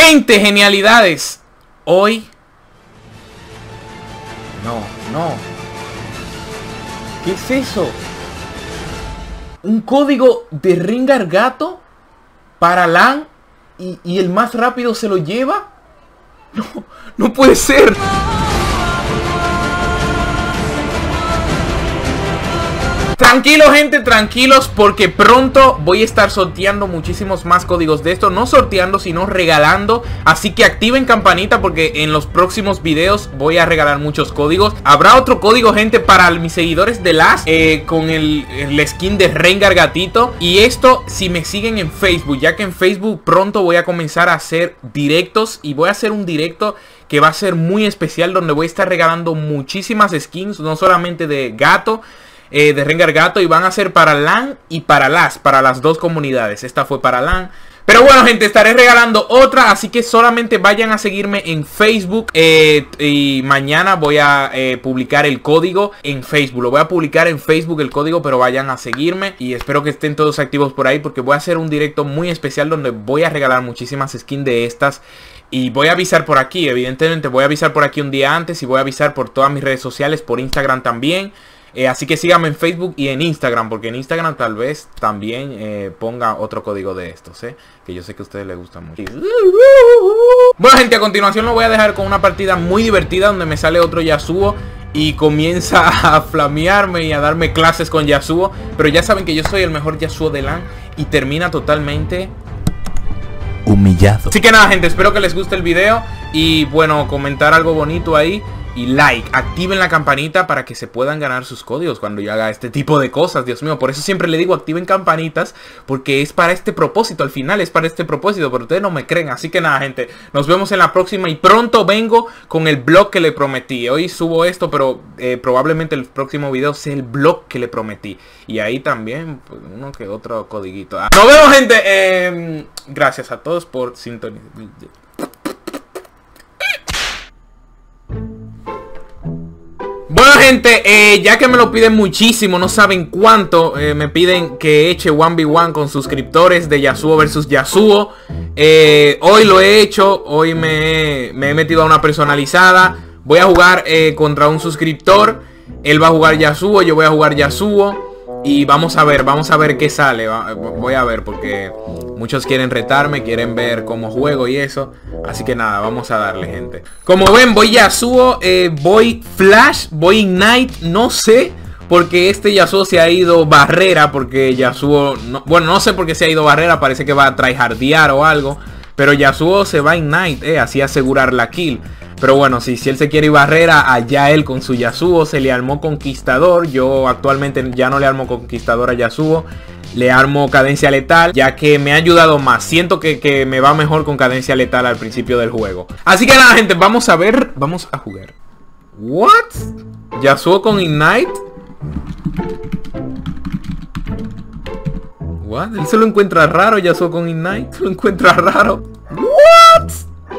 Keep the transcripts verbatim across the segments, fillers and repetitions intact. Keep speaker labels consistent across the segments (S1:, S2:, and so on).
S1: Gente, genialidades. Hoy... No, no. ¿Qué es eso? Un código de Rengar Gato para LAN y, y el más rápido se lo lleva. No, no puede ser. Tranquilo, gente, tranquilos, porque pronto voy a estar sorteando muchísimos más códigos de esto. No sorteando, sino regalando. Así que activen campanita porque en los próximos videos voy a regalar muchos códigos. Habrá otro código, gente, para mis seguidores de Last, eh, con el, el skin de Rengar Gatito. Y esto si me siguen en Facebook, ya que en Facebook pronto voy a comenzar a hacer directos. Y voy a hacer un directo que va a ser muy especial, donde voy a estar regalando muchísimas skins, no solamente de gato, Eh, de Rengar Gato, y van a ser para LAN y para Last, para las dos comunidades. Esta fue para LAN. Pero bueno, gente, estaré regalando otra, así que solamente vayan a seguirme en Facebook, eh, y mañana voy a eh, publicar el código en Facebook. Lo voy a publicar en Facebook el código, pero vayan a seguirme y espero que estén todos activos por ahí, porque voy a hacer un directo muy especial donde voy a regalar muchísimas skins de estas. Y voy a avisar por aquí, evidentemente voy a avisar por aquí un día antes, y voy a avisar por todas mis redes sociales, por Instagram también. Eh, así que síganme en Facebook y en Instagram, porque en Instagram tal vez también eh, ponga otro código de estos, ¿eh? Que yo sé que a ustedes les gusta mucho. Bueno, gente, a continuación lo voy a dejar con una partida muy divertida donde me sale otro Yasuo y comienza a flamearme y a darme clases con Yasuo. Pero ya saben que yo soy el mejor Yasuo de LAN y termina totalmente humillado. Así que nada, gente, espero que les guste el video y bueno, comentar algo bonito ahí. Y like, activen la campanita para que se puedan ganar sus códigos cuando yo haga este tipo de cosas, Dios mío. Por eso siempre le digo activen campanitas, porque es para este propósito, al final es para este propósito, pero ustedes no me creen. Así que nada, gente, nos vemos en la próxima y pronto vengo con el blog que le prometí. Hoy subo esto, pero eh, probablemente el próximo video sea el blog que le prometí. Y ahí también, pues, uno que otro codiguito. Ah. Nos vemos, gente. Eh, gracias a todos por sintonizar. Bueno, gente, eh, ya que me lo piden muchísimo, no saben cuánto, eh, me piden que eche uno ve uno con suscriptores de Yasuo versus Yasuo. eh, Hoy lo he hecho, hoy me, me he metido a una personalizada. Voy a jugar eh, contra un suscriptor. Él va a jugar Yasuo, yo voy a jugar Yasuo. Y vamos a ver, vamos a ver qué sale. Voy a ver porque muchos quieren retarme, quieren ver cómo juego y eso. Así que nada, vamos a darle, gente. Como ven, voy Yasuo, eh, voy Flash, voy Ignite, no sé. Porque este Yasuo se ha ido Barrera, porque Yasuo... No, bueno, no sé por qué se ha ido Barrera, parece que va a tryhardear o algo. Pero Yasuo se va Ignite, eh, así asegurar la kill. Pero bueno, si, si él se quiere ir Barrera, allá él con su Yasuo. Se le armó Conquistador. Yo actualmente ya no le armo Conquistador a Yasuo. Le armo Cadencia Letal, ya que me ha ayudado más. Siento que, que me va mejor con Cadencia Letal al principio del juego. Así que nada, gente, vamos a ver. Vamos a jugar. ¿What? ¿Yasuo con Ignite? ¿What? Él se lo encuentra raro, Yasuo con Ignite. Se lo encuentra raro. ¿What?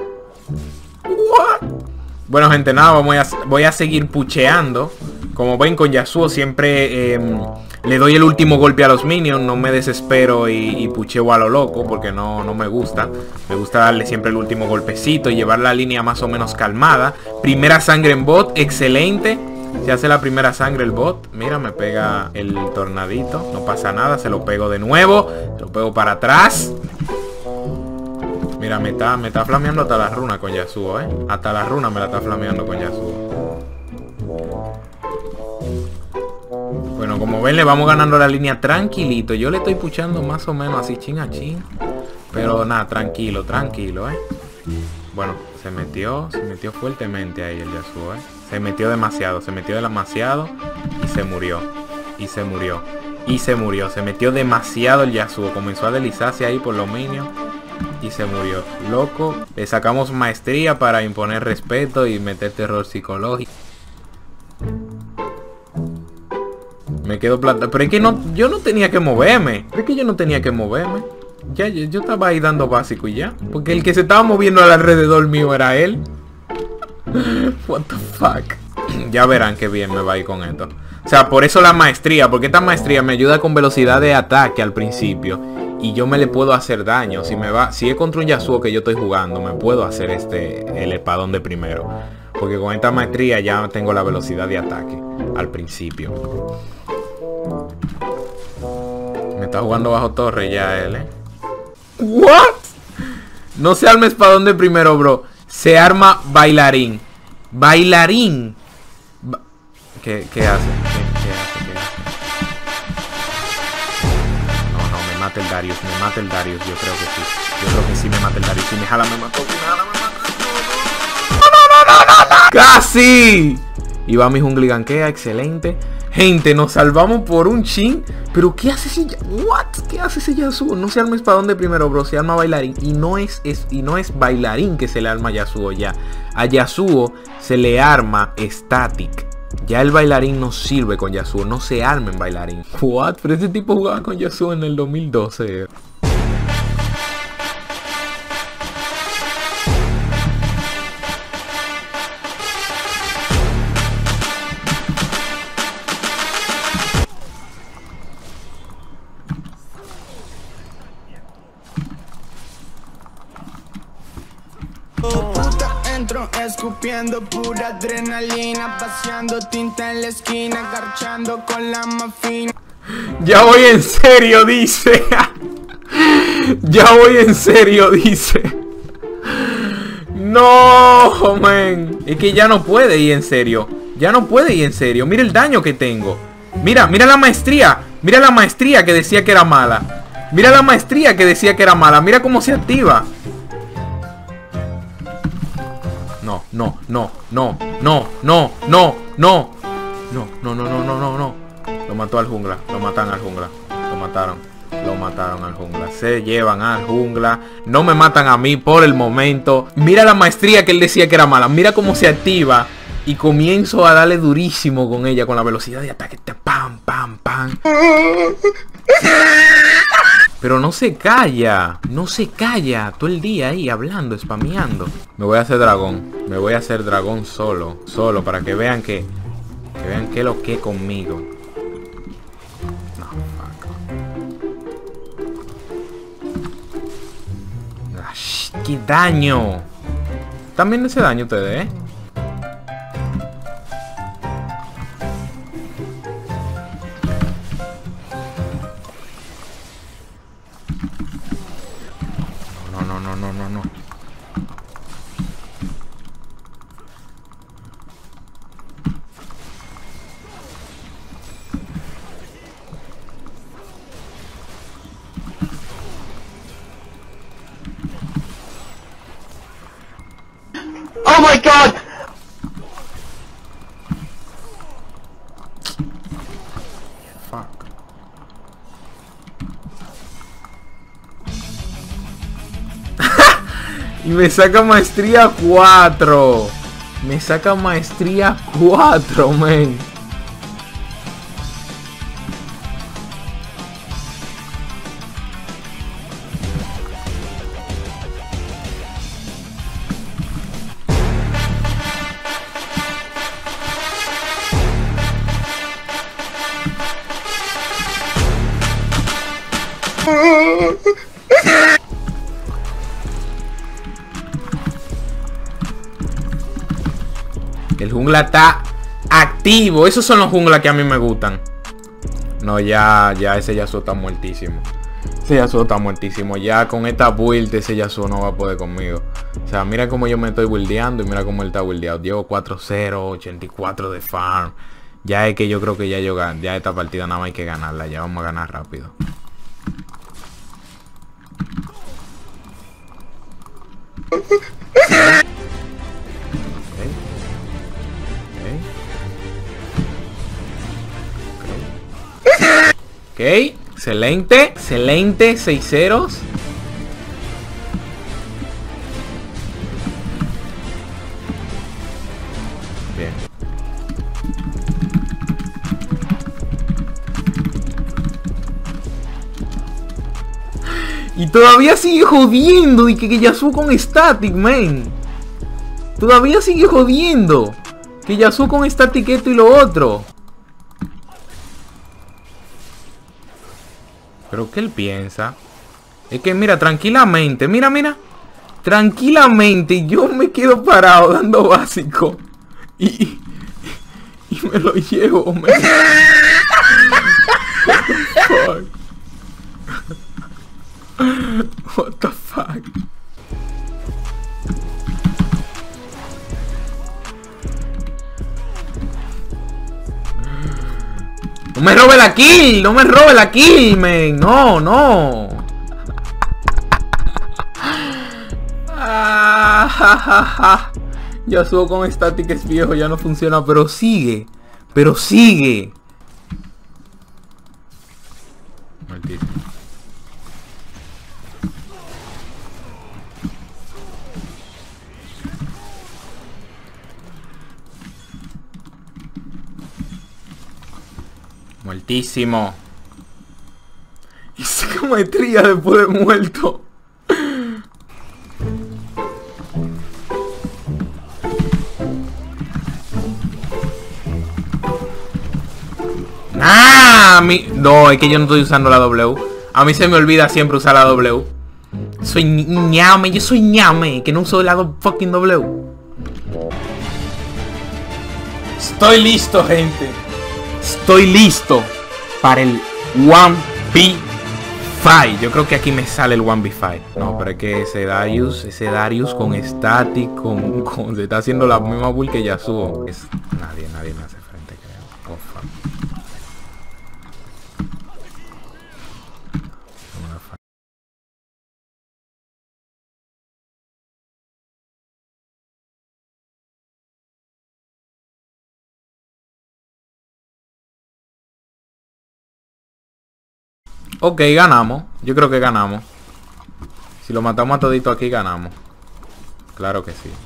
S1: What? Bueno, gente, nada, voy a, voy a seguir pucheando. Como ven, con Yasuo siempre eh, le doy el último golpe a los minions. No me desespero y, y pucheo a lo loco, porque no, no me gusta. Me gusta darle siempre el último golpecito y llevar la línea más o menos calmada. Primera sangre en bot, excelente. Se hace la primera sangre el bot. Mira, me pega el tornadito. No pasa nada, se lo pego de nuevo. Se lo pego para atrás. Mira, me está, me está flameando hasta la runa con Yasuo, eh. Hasta la runa me la está flameando con Yasuo. Bueno, como ven, le vamos ganando la línea tranquilito. Yo le estoy puchando más o menos así chin a chin. Pero nada, tranquilo, tranquilo, eh. Bueno, se metió, se metió fuertemente ahí el Yasuo, eh. Se metió demasiado, se metió demasiado. Y se murió. Y se murió. Y se murió. Se metió demasiado el Yasuo. Comenzó a deslizarse ahí por los minions. Y se murió. Loco. Le sacamos maestría para imponer respeto y meter terror psicológico. Me quedo plata. Pero es que no, yo no tenía que moverme. Es que yo no tenía que moverme. Ya, yo, yo estaba ahí dando básico y ya. Porque el que se estaba moviendo alrededor mío era él. What the fuck. Ya verán qué bien me va a ir con esto. O sea, por eso la maestría. Porque esta maestría me ayuda con velocidad de ataque al principio. y yo me le puedo hacer daño. Si me va, si es contra un Yasuo que yo estoy jugando, me puedo hacer este el espadón de primero. Porque con esta maestría ya tengo la velocidad de ataque al principio. Me está jugando bajo torre ya él, ¿eh? ¿What? No se arma espadón de primero, bro. Se arma bailarín. Bailarín. Ba ¿Qué, qué hace? ¿Qué, qué hace? ¿Qué hace? No, no, me mata el Darius. Me mata el Darius. Yo creo que sí. Yo creo que sí me mata el Darius. Si me jala, me mató. Si me jala, me mató. No, no, no, no, no, no. ¡Casi! Y va mi jungla y ganquea. Excelente. Gente, nos salvamos por un chin. Pero ¿qué hace ese Yasuo? ¿What? ¿Qué hace ese Yasuo? No se arma espadón de primero, bro. Se arma bailarín. Y no es, es, y no es bailarín que se le arma a Yasuo ya. A Yasuo se le arma static. Ya el bailarín no sirve con Yasuo. No se arma en bailarín. What? Pero este tipo jugaba con Yasuo en el dos mil doce.
S2: Entro escupiendo pura adrenalina, paseando tinta en la esquina, garchando con la más fina.
S1: Ya voy en serio, dice. Ya voy en serio, dice. No, man. Es que ya no puede ir en serio. Ya no puede ir en serio. Mira el daño que tengo. Mira, mira la maestría. Mira la maestría que decía que era mala. Mira la maestría que decía que era mala. Mira cómo se activa. No, no, no, no, no, no, no, no. No, no, no, no, no, no, no. Lo mató al jungla. Lo matan al jungla. Lo mataron. Lo mataron al jungla. Se llevan al jungla. No me matan a mí por el momento. Mira la maestría que él decía que era mala. Mira cómo se activa. Y comienzo a darle durísimo con ella. Con la velocidad de ataque. Pam, pam, pam. Pero no se calla. No se calla. Todo el día ahí hablando, spameando. Me voy a hacer dragón. Me voy a hacer dragón solo. Solo para que vean que... Que vean que lo que conmigo. No, fuck. Ash, ¡qué daño! ¿Están viendo ese daño ustedes, eh? No, no, no, no, no, no.
S3: Oh my god!
S1: Fuck. Y me saca maestría cuatro. Me saca maestría cuatro, man. El jungla está activo. Esos son los junglas que a mí me gustan. No, ya, ya ese Yasuo está muertísimo. Ese Yasuo está muertísimo. Ya con esta build ese Yasuo no va a poder conmigo. O sea, mira cómo yo me estoy buildeando y mira cómo él está buildeado. Llevo cuatro cero, ochenta y cuatro de farm. Ya es que yo creo que ya yo gan ya esta partida nada más hay que ganarla. Ya vamos a ganar rápido. Ok, excelente, excelente, seis ceros. Bien. Y todavía sigue jodiendo y que, que Yasuo con static, man. Todavía sigue jodiendo que Yasuo con static esto y lo otro. Pero ¿qué él piensa? Es que mira, tranquilamente, mira, mira. Tranquilamente yo me quedo parado dando básico. Y, y me lo llevo, me... What the fuck? No me robe la kill, no me robe la kill, men. No, no. Ah, ja, ja, ja. Ya subo con static, es viejo, ya no funciona, pero sigue. Pero sigue. Maldito. Muertísimo. Y saca maestría después de muerto. ¡Ah! Mi... No, es que yo no estoy usando la W. A mí se me olvida siempre usar la W. Soy ñame, yo soy ñame, que no uso la fucking W. Estoy listo, gente. Estoy listo para el one v cinco. Yo creo que aquí me sale el one v cinco. No, pero es que ese Darius, ese Darius con static, con, con se está haciendo la misma build que Yasuo. Es, nadie, nadie me hace frente, creo. Oh, fuck. Ok, ganamos. Yo creo que ganamos. Si lo matamos a todito aquí, ganamos. Claro que sí.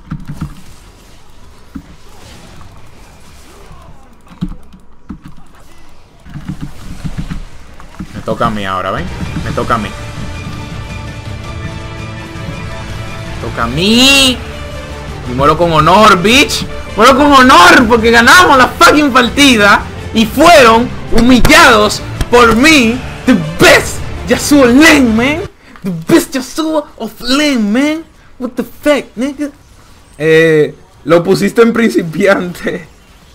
S1: Me toca a mí ahora, ¿ven? Me toca a mí. Me toca a mí. Y muero con honor, bitch. Muero con honor porque ganamos la fucking partida. Y fueron humillados por mí. The best Yasuo lane, man. The best Yasuo of lane, man. What the fuck, nigga. Eh, lo pusiste en principiante.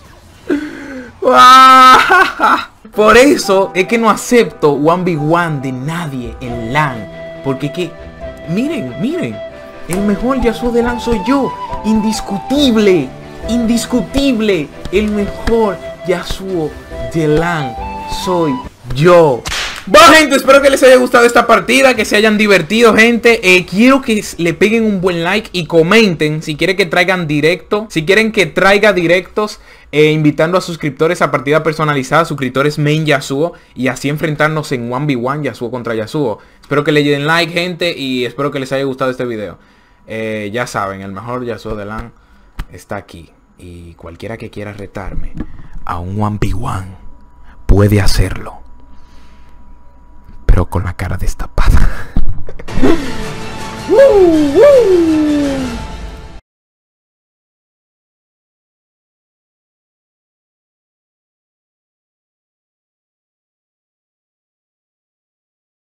S1: Por eso es que no acepto one v one de nadie en LAN. Porque que, miren, miren. El mejor Yasuo de LAN soy yo. Indiscutible. Indiscutible. El mejor Yasuo de LAN soy yo. Bueno, gente, espero que les haya gustado esta partida, que se hayan divertido, gente. eh, Quiero que le peguen un buen like y comenten si quieren que traigan directo. Si quieren que traiga directos, eh, invitando a suscriptores a partida personalizada, suscriptores main Yasuo, y así enfrentarnos en one v one Yasuo contra Yasuo. Espero que le den like, gente, y espero que les haya gustado este video. eh, Ya saben, el mejor Yasuo de LAN está aquí. Y cualquiera que quiera retarme a un one v one puede hacerlo, pero con la cara destapada. uh.